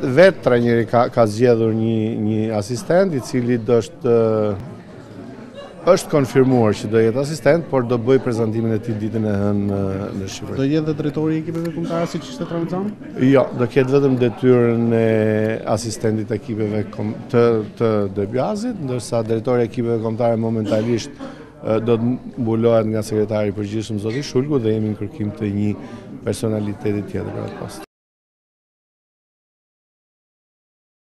Vetë trajneri ka zgjedhur një asistent i cili është konfirmuar që do jetë asistent, por do bëj prezantimin e tij ditën e hënë në Shqipëri. Do jetë dhe drejtori i ekipeve kombëtare siç ishte Travizzano? Jo, do ketë vetëm detyrën e asistentit të ekipeve të Debiazit, ndërsa drejtori i ekipeve kombëtare momentalisht do të mbulohet nga sekretari i përgjithshëm zoti Shulgu dhe jemi në kërkim të një personaliteti tjetër për atë post.